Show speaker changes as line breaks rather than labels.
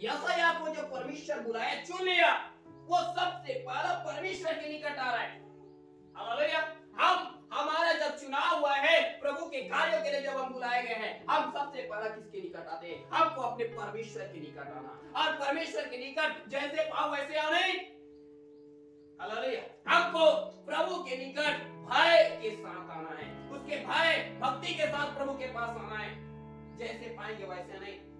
यशायाह को जो परमेश्वर बुलाया, चुन लिया, वो सबसे पहला परमेश्वर के निकट आ रहा है। हालेलुया। हमारा जब चुनाव हुआ है, प्रभु के कार्यों के लिए जब हम बुलाए गए हैं, हम सबसे पहला किसके निकट आते हैं? हमको अपने परमेश्वर के निकट आना, और परमेश्वर के निकट जैसे पाओ वैसे आने। हालेलुया। हमको प्रभु के निकट भय के साथ आना है, उसके भय भक्ति के साथ प्रभु के पास आना है। जैसे पाएंगे वैसे नहीं,